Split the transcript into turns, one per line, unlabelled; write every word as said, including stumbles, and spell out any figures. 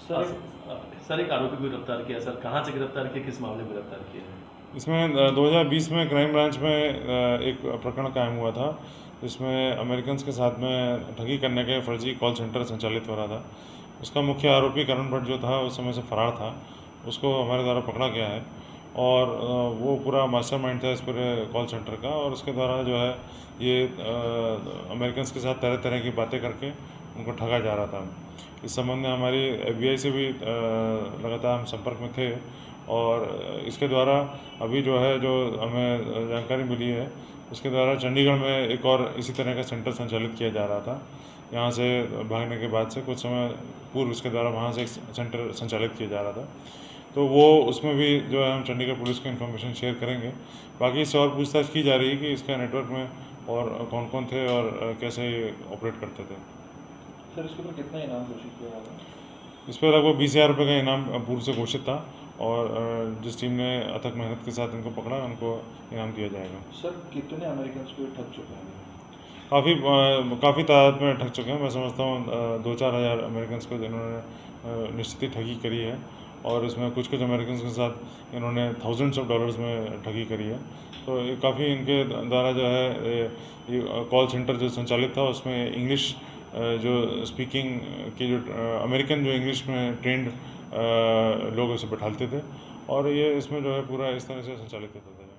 Sir sir एक आरोपी को गिरफ्तार किया। सर कहाँ से गिरफ्तार किया, किस मामले में गिरफ्तार किया है?
इसमें दो हज़ार बीस में क्राइम ब्रांच में एक प्रकरण कायम हुआ था, जिसमें अमेरिकन के साथ में ठगी करने के फर्जी कॉल सेंटर संचालित हो रहा था। उसका मुख्य आरोपी करण भट्ट जो था उस समय से फरार था, उसको हमारे द्वारा पकड़ा गया है और वो पूरा मास्टरमाइंड था इस पूरे कॉल सेंटर का। और उसके द्वारा जो है ये अमेरिकन के साथ तरह तरह की बातें करके उनको ठगा जा रहा था। इस संबंध में हमारी एफ बी आई से भी लगातार हम संपर्क में थे और इसके द्वारा अभी जो है जो हमें जानकारी मिली है, उसके द्वारा चंडीगढ़ में एक और इसी तरह का सेंटर संचालित किया जा रहा था। यहाँ से भागने के बाद से कुछ समय पूर्व उसके द्वारा वहाँ से एक सेंटर संचालित किया जा रहा था, तो वो उसमें भी जो है हम चंडीगढ़ पुलिस को इन्फॉर्मेशन शेयर करेंगे। बाकी इससे और पूछताछ की जा रही है कि इसका नेटवर्क में और कौन कौन थे और कैसे ऑपरेट करते थे।
सर इसके ऊपर कितना इनाम घोषित किया गया?
इस पर लगभग बीस हज़ार रुपये का इनाम पूर्व से घोषित था और जिस टीम ने अथक मेहनत के साथ इनको पकड़ा उनको इनाम दिया जाएगा।
सर कितने अमेरिकन को ठग चुके हैं?
काफ़ी काफ़ी तादाद में ठग चुके हैं। मैं समझता हूँ दो चार हज़ार अमेरिकन को जिन्होंने निश्चित ही ठगी करी है और इसमें कुछ कुछ अमेरिकन के साथ इन्होंने थाउजेंड्स ऑफ डॉलर्स में ठगी करी है। तो ये काफ़ी इनके द्वारा जो है ये कॉल सेंटर जो संचालित था उसमें इंग्लिश जो स्पीकिंग की जो अमेरिकन जो इंग्लिश में ट्रेंड लोग उसे बैठाते थे और ये इसमें जो है पूरा इस तरह से संचालित होता था।